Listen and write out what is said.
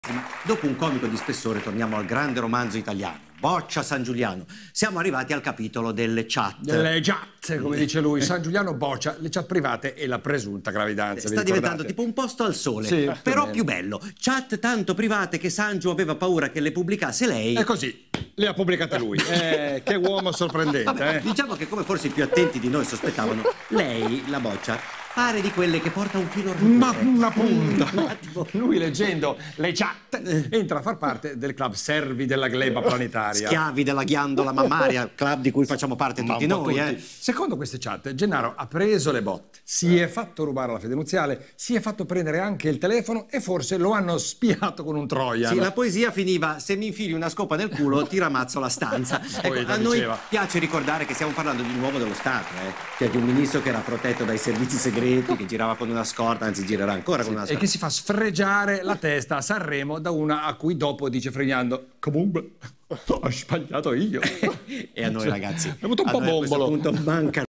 Ma dopo un comico di spessore torniamo al grande romanzo italiano, Boccia San Giuliano. Siamo arrivati al capitolo delle chat. Delle chat, come dice lui. San Giuliano boccia le chat private e la presunta gravidanza. Sta diventando tipo un posto al sole, sì, però più bello. Chat tanto private che Sangiu aveva paura che le pubblicasse lei. E così, le ha pubblicate lui. Che uomo sorprendente. Vabbè, diciamo che come forse i più attenti di noi sospettavano, lei, la Boccia, pare di quelle che porta un filo rosso. Ma una punta. Lui, leggendo le chat, entra a far parte del club Servi della gleba planetaria. Schiavi della ghiandola mammaria, club di cui facciamo parte tutti noi. Secondo queste chat, Gennaro ha preso le botte, si è fatto rubare la fede nuziale, si è fatto prendere anche il telefono e forse lo hanno spiato con un troiano. Sì, la poesia finiva: se mi infili una scopa nel culo ti ramazzo la stanza. Ecco, a noi piace ricordare che stiamo parlando di un uomo dello Stato, cioè di un ministro che era protetto dai servizi segreti, che girava con una scorta, anzi girerà ancora con una scorta. E che si fa sfregiare la testa a Sanremo da una a cui dopo dice fregnando: comunque ho sbagliato io. E a noi ragazzi è avuto un po' bombolo. A questo punto manca